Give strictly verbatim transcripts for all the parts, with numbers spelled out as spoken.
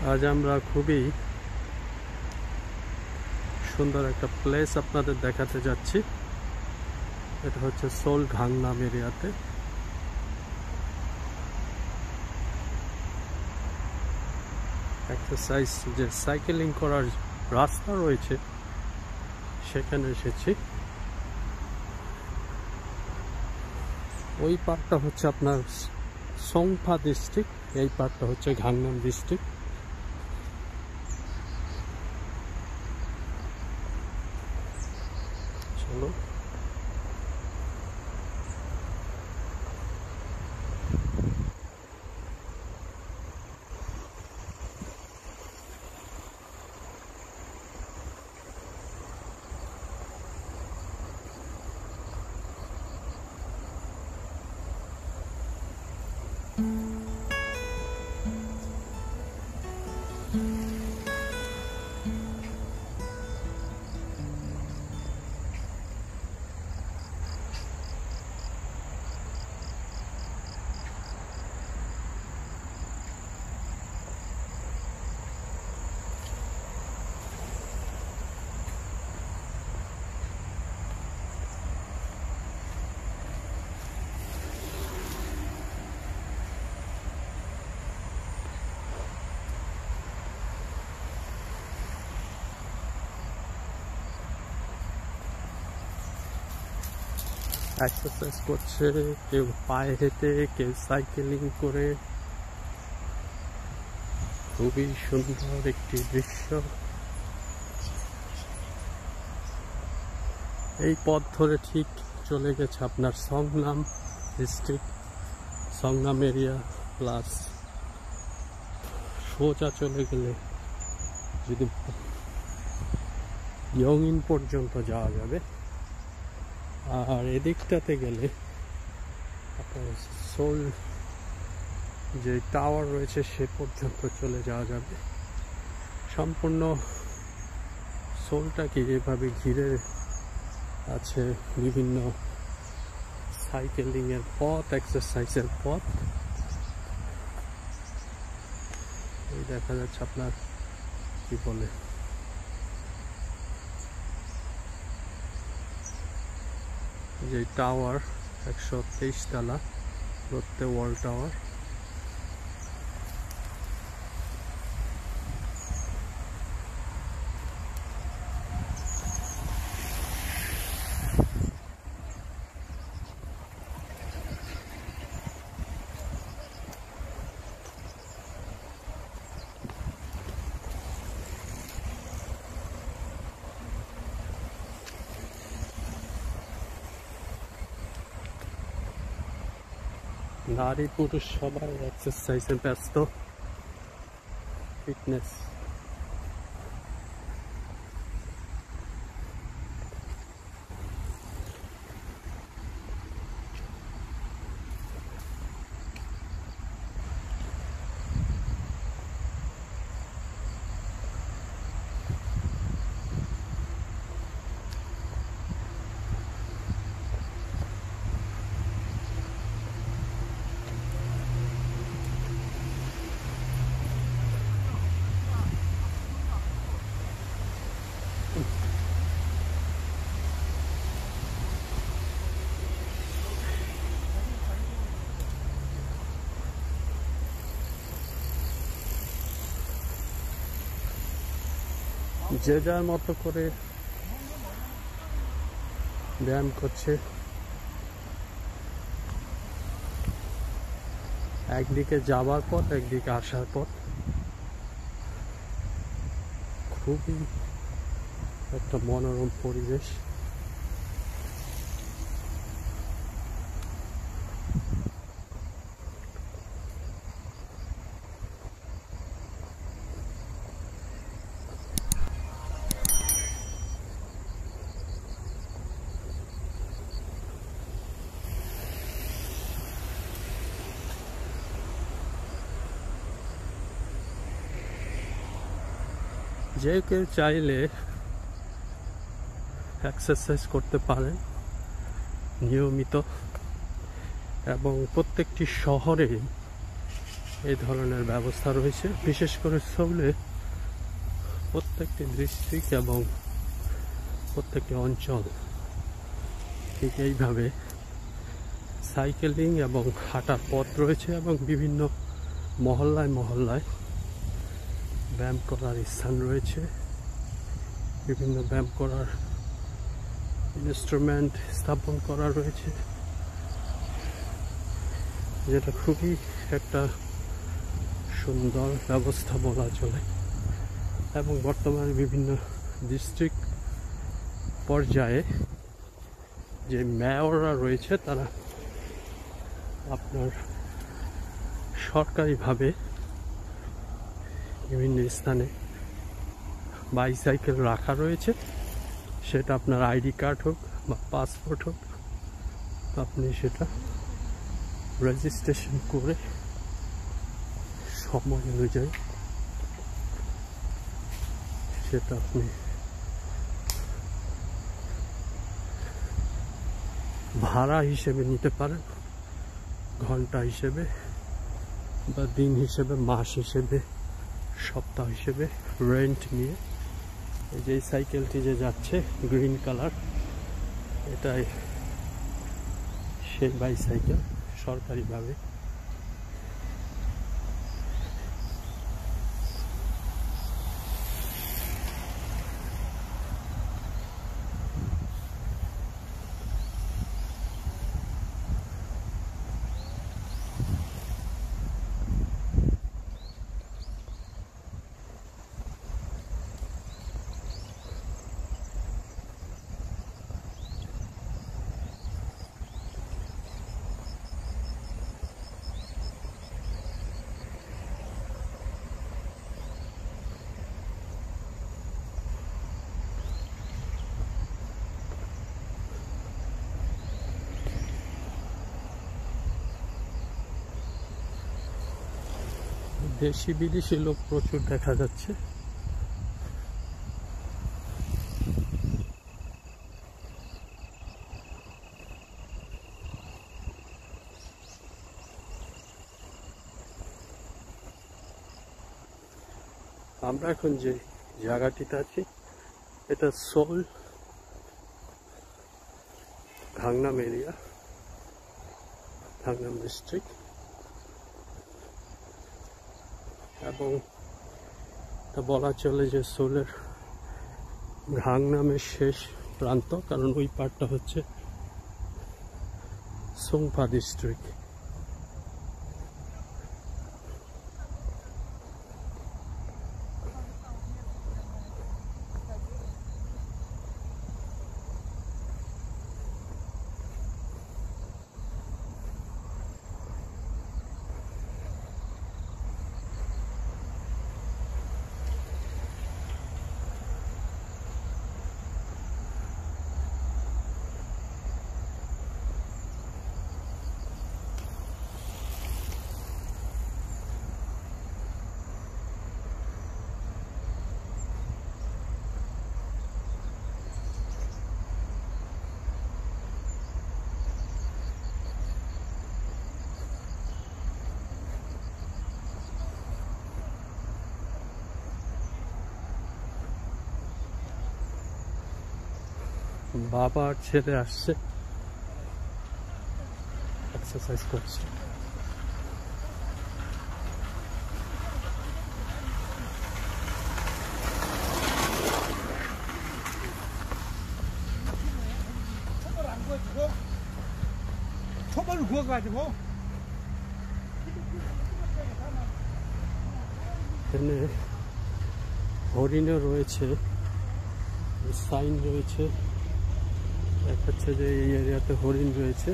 আজ আমরা খুবই সুন্দর একটা প্লেস আপনাদের দেখাতে যাচ্ছি। এটা হচ্ছে সোল ঘাংনাম এরিয়াতে। এক্সারসাইজ যে সাইকেলিং করার রাস্তা রয়েছে সেখানে এসেছি। ওই পার্টটা হচ্ছে আপনার সংফা ডিস্ট্রিক্ট, এই পার্টটা হচ্ছে ঘাংনাম ডিস্ট্রিক্ট। চলো এক্সারসাইজ করছে, কেউ পায়ে হেঁটে, কেউ সাইকেলিং করে। খুবই সুন্দর একটি দৃশ্য। এই পথ ধরে ঠিক চলে গেছে আপনার সংগ্রাম ডিস্ট্রিক্ট, সংগ্রাম এরিয়া, প্লাস সোজা চলে গেলে যদি ইয়ংইন পর্যন্ত যাওয়া যাবে। আর এদিকটাতে গেলে আপনার সোল যে টাওয়ার রয়েছে সে পর্যন্ত চলে যাওয়া যাবে। সম্পূর্ণ সোলটাকে এভাবে ঘিরে আছে বিভিন্ন সাইকেলিংয়ের পথ, এক্সারসাইজের পথ। এই দেখা যাচ্ছে আপনার কি বলে যে টাওয়ার, একশো তেইশ তলা রোত্তে ওয়াল টাওয়ার। নারী পুরুষ সবাই এক্সারসাইজে ব্যস্ত, ফিটনেস। যে যার মতো করে ব্যায়াম করছে। একদিকে যাবার পথ, একদিকে আসার পথ। খুবই একটা মনোরম পরিবেশ। যে কেউ চাইলে এক্সারসাইজ করতে পারেন নিয়মিত, এবং প্রত্যেকটি শহরে এই ধরনের ব্যবস্থা রয়েছে। বিশেষ করে সোলে প্রত্যেকটি ডিস্ট্রিক্ট এবং প্রত্যেকটি অঞ্চল ঠিক এইভাবে সাইকেলিং এবং হাঁটার পথ রয়েছে এবং বিভিন্ন মহল্লায় মহল্লায় ব্যায়াম করার স্থান রয়েছে। বিভিন্ন ব্যায়াম করার ইনস্ট্রুমেন্ট স্থাপন করা রয়েছে, যেটা খুবই একটা সুন্দর ব্যবস্থা বলা চলে। এবং বর্তমানে বিভিন্ন ডিস্ট্রিক্ট পর্যায়ে যে মেয়ররা রয়েছে তারা আপনার সরকারিভাবে বিভিন্ন স্থানে বাইসাইকেল রাখা রয়েছে। সেটা আপনার আইডি কার্ড হোক বা পাসপোর্ট হোক, আপনি সেটা রেজিস্ট্রেশন করে সময় অনুযায়ী সেটা আপনি ভাড়া হিসেবে নিতে পারেন, ঘন্টা হিসেবে বা দিন হিসেবে, মাস হিসেবে, সপ্তাহ হিসেবে রেন্ট নিয়ে। এই যে সাইকেলটি যে যাচ্ছে গ্রিন কালার, এটাই সেই বাইসাইকেল সরকারিভাবে। দেশি বিদেশি লোক প্রচুর দেখা যাচ্ছে। আমরা এখন যে জায়গাটিতে আছি এটা Seoul Gangnam area, Gangnam district, এবং এটা বলা চলে যে সোলের গাংনামের শেষ প্রান্ত, কারণ ওই পার্টটা হচ্ছে সোংপা ডিস্ট্রিক্ট। বাবা আর ছেলে আসছে, এক্সারসাইজ করছে। এখানে হরিণও রয়েছে, সাইন রয়েছে, দেখাচ্ছে যে এই এরিয়াতে হরিণ রয়েছে।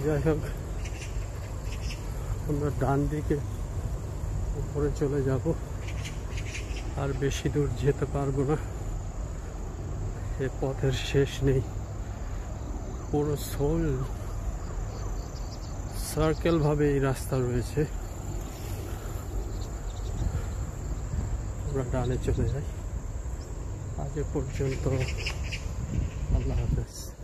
যাই হোক, আমরা ডান দিকে উপরে চলে যাব, আর বেশি দূর যেতে পারবো না, এ পথের শেষ নেই। পুরো সোল সার্কেল ভাবে এই রাস্তা রয়েছে। আমরা ডানে চলে যাই। আজ এ পর্যন্ত, আল্লাহ হাফেজ।